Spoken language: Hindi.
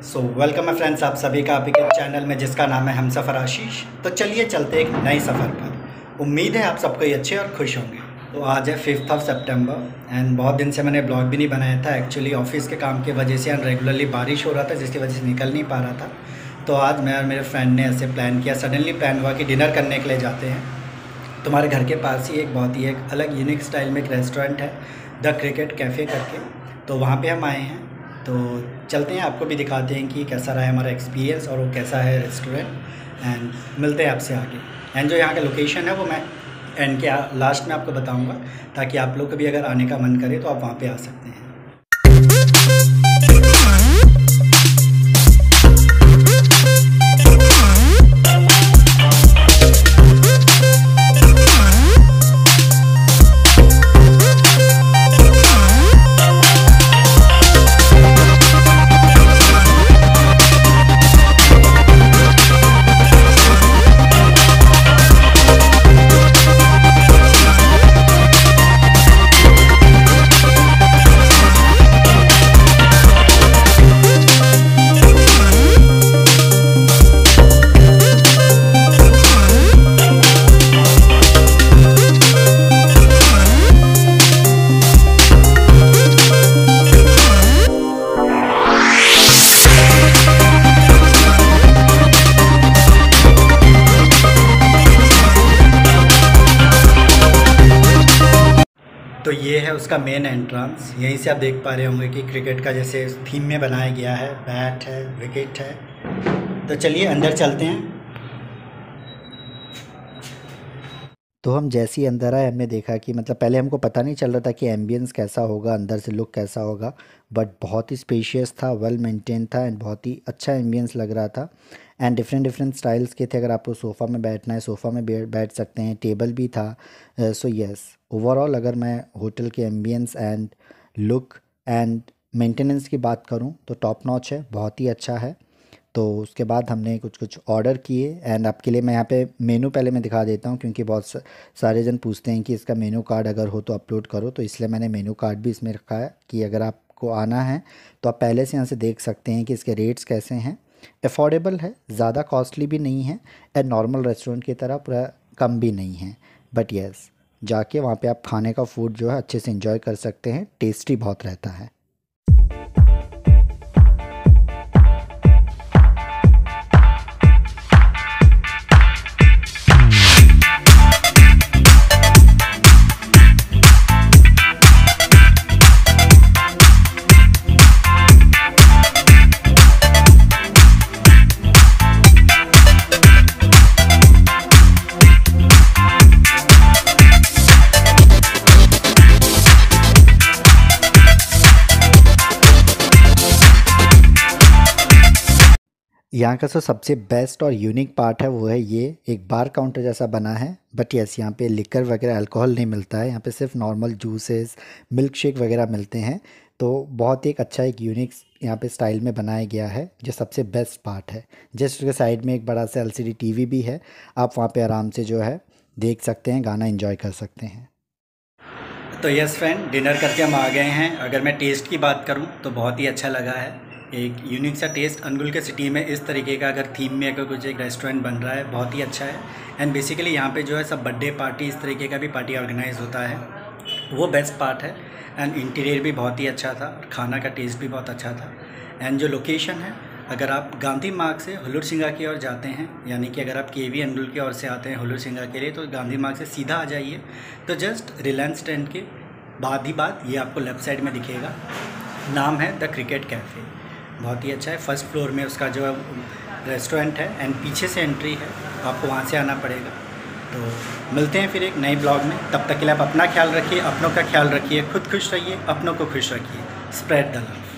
वेलकम है फ्रेंड्स, आप सभी का आपके चैनल में जिसका नाम है हमसफ़र आशीष। तो चलिए चलते एक नए सफ़र पर। उम्मीद है आप सबको ये अच्छे और खुश होंगे। तो आज है 5 सितंबर एंड बहुत दिन से मैंने ब्लॉग भी नहीं बनाया था। एक्चुअली ऑफिस के काम की वजह से एंड रेगुलरली बारिश हो रहा था, जिसकी वजह से निकल नहीं पा रहा था। तो आज मैं और मेरे फ्रेंड ने ऐसे प्लान किया, सडनली प्लान हुआ कि डिनर करने के लिए जाते हैं। तुम्हारे घर के पास ही एक बहुत ही एक अलग यूनिक स्टाइल में एक रेस्टोरेंट है, द क्रिकेट कैफ़े करके। तो वहाँ पे हम आए हैं, तो चलते हैं, आपको भी दिखाते हैं कि कैसा रहा है हमारा एक्सपीरियंस और वो कैसा है रेस्टोरेंट। एंड मिलते हैं आपसे आगे। एंड जो यहाँ का लोकेशन है वो मैं एंड के लास्ट में आपको बताऊँगा, ताकि आप लोग को भी अगर आने का मन करे तो आप वहाँ पर आ सकते हैं। तो ये है उसका मेन एंट्रेंस। यहीं से आप देख पा रहे होंगे कि क्रिकेट का जैसे थीम में बनाया गया है, बैट है, विकेट है। तो चलिए अंदर चलते हैं। तो हम जैसे ही अंदर आए हमने देखा कि मतलब पहले हमको पता नहीं चल रहा था कि एम्बियंस कैसा होगा, अंदर से लुक कैसा होगा, बट बहुत ही स्पेशियस था, वेल मेंटेन था एंड बहुत ही अच्छा एम्बियंस लग रहा था। एंड डिफरेंट स्टाइल्स के थे। अगर आपको सोफ़ा में बैठना है सोफ़ा में बैठ सकते हैं, टेबल भी था। सो यस, ओवरऑल अगर मैं होटल के ambience and look and maintenance की बात करूं तो टॉप नॉच है, बहुत ही अच्छा है। तो उसके बाद हमने कुछ ऑर्डर किए एंड आपके लिए मैं यहाँ पे मेनू पहले मैं दिखा देता हूँ, क्योंकि बहुत सारे जन पूछते हैं कि इसका मेनू कार्ड अगर हो तो अपलोड करो। तो इसलिए मैंने मेनू कार्ड भी इसमें रखा है कि अगर आपको आना है तो आप पहले से यहाँ से देख सकते हैं कि इसके रेट्स कैसे हैं। अफोर्डेबल है, ज़्यादा कॉस्टली भी नहीं है एंड नॉर्मल रेस्टोरेंट की तरह पूरा कम भी नहीं है। बट येस, जाके वहाँ पे आप खाने का फूड जो है अच्छे से एंजॉय कर सकते हैं, टेस्टी बहुत रहता है। यहाँ का सबसे बेस्ट और यूनिक पार्ट है वो है ये एक बार काउंटर जैसा बना है। बट यस, यहाँ पे लिकर वगैरह अल्कोहल नहीं मिलता है, यहाँ पे सिर्फ नॉर्मल जूसेस, मिल्क शेक वगैरह मिलते हैं। तो बहुत ही एक अच्छा एक यूनिक यहाँ पे स्टाइल में बनाया गया है, जो सबसे बेस्ट पार्ट है। जस्ट उसके साइड में एक बड़ा सा LCD TV भी है, आप वहाँ पे आराम से जो है देख सकते हैं, गाना एंजॉय कर सकते हैं। तो यस फ्रेंड, डिनर करके हम आ गए हैं। अगर मैं टेस्ट की बात करूं तो बहुत ही अच्छा लगा है। एक यूनिक सा टेस्ट, अनगुल के सिटी में इस तरीके का अगर थीम में अगर कुछ एक रेस्टोरेंट बन रहा है, बहुत ही अच्छा है। एंड बेसिकली यहाँ पे जो है सब बर्थडे पार्टी, इस तरीके का भी पार्टी ऑर्गेनाइज होता है, वो बेस्ट पार्ट है। एंड इंटीरियर भी बहुत ही अच्छा था और खाना का टेस्ट भी बहुत अच्छा था। एंड जो लोकेशन है, अगर आप गांधी मार्ग से हुल्लूर सिंगा की ओर जाते हैं, यानी कि अगर आप KV अनगुल की ओर से आते हैं हुल्लूर सिंगा के लिए, तो गांधी मार्ग से सीधा आ जाइए। तो जस्ट रिलायंस टेंट के बाद ये आपको लेफ़्ट साइड में दिखेगा, नाम है द क्रिकेट कैफ़े। बहुत ही अच्छा है। फर्स्ट फ्लोर में उसका जो है रेस्टोरेंट है एंड पीछे से एंट्री है, आपको वहाँ से आना पड़ेगा। तो मिलते हैं फिर एक नए ब्लॉग में। तब तक के लिए आप अपना ख्याल रखिए, अपनों का ख्याल रखिए, खुद खुश रहिए, अपनों को खुश रखिए। Spread the love.